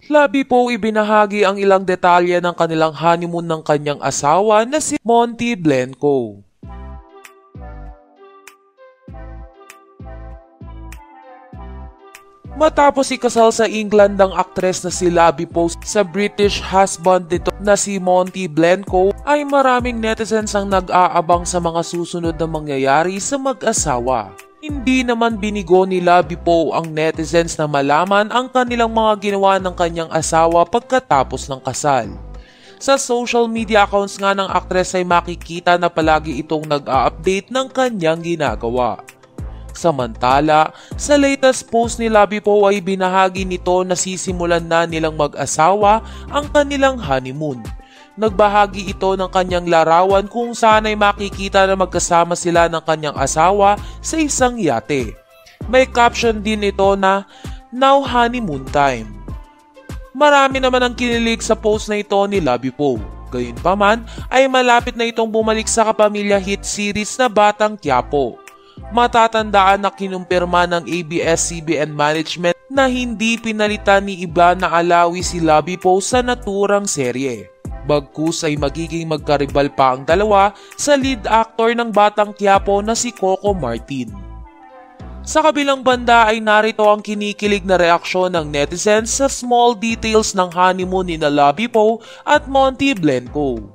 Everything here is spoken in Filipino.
Labi po ibinahagi ang ilang detalye ng kanilang honeymoon ng kanyang asawa na si Monty Blenco. Matapos ikasal sa England ang aktres na si Labi Po sa British husband nito na si Monty Blenco, ay maraming netizens ang nag-aabang sa mga susunod na mangyayari sa mag-asawa. Hindi naman binigo ni Labi Po ang netizens na malaman ang kanilang mga ginawa ng kanyang asawa pagkatapos ng kasal. Sa social media accounts nga ng aktres ay makikita na palagi itong nag-a-update ng kanyang ginagawa. Samantala, sa latest post ni Labi Po ay binahagi nito na sisimulan na nilang mag-asawa ang kanilang honeymoon. Nagbahagi ito ng kanyang larawan kung saan ay makikita na magkasama sila ng kanyang asawa sa isang yate. May caption din ito na, "Now honeymoon time." Marami naman ang kinilig sa post na ito ni Labi Po. Gayunpaman ay malapit na itong bumalik sa kapamilya hit series na Batang Quiapo. Matatandaan na kinumpirma ng ABS-CBN management na hindi pinalitan ni Ivana Alawi si Labi Po sa naturang serye. Bagkus ay magiging magkaribal pa ang dalawa sa lead actor ng Batang Quiapo na si Coco Martin. Sa kabilang banda ay narito ang kinikilig na reaksyon ng netizens sa small details ng honeymoon ni Labi Po at Monty Blenco.